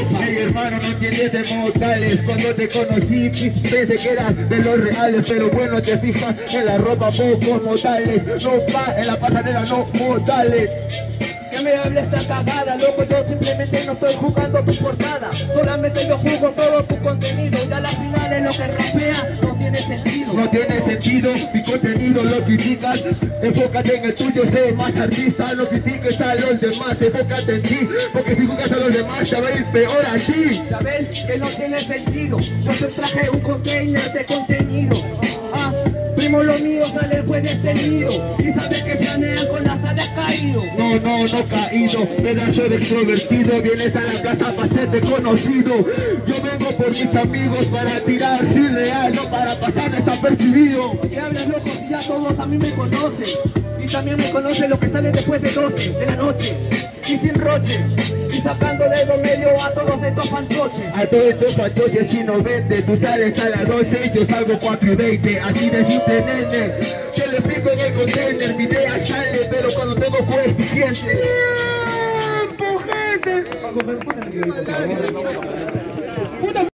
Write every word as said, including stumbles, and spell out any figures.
Hey hermano, no entiendes de modales. Cuando te conocí pensé que eras de los reales, pero bueno, te fijas en la ropa pocos modales. No va en la pasarela, no modales. Que me hables esta cagada, loco, yo simplemente no estoy jugando tu portada. Solamente yo jugo todo tu contenido. Y a la final es lo que rapea, no tiene sentido. No tiene sentido, mi contenido lo criticas. Enfócate en el tuyo, sé más artista. No critiques a los demás, enfócate en ti. Porque si jugas a los demás te va a ir peor a ti. Ya ves que no tiene sentido. Yo te traje un container de contenido. Ah, primo, lo mío sale después de este nido. Y sabes que planean con las alas caído. No, no, no caído, pedazo de extrovertido. Vienes a la casa para serte conocido. Yo vengo por mis amigos para tirar sin real, no para pasar desapercibido. ¿Qué hablas, loco, si ya todos a mí me conocen? Y también me conocen lo que sale después de doce de la noche. Y sin roche, y sacando dedo medio a todos estos fantoches. A todos estos fantoches si no vende, tú sales a las doce, yo salgo cuatro y veinte. Así de simple, nene. Te lo explico en el container, mi idea sale, pero cuando tengo coeficiente. ¡Tiempo, gente!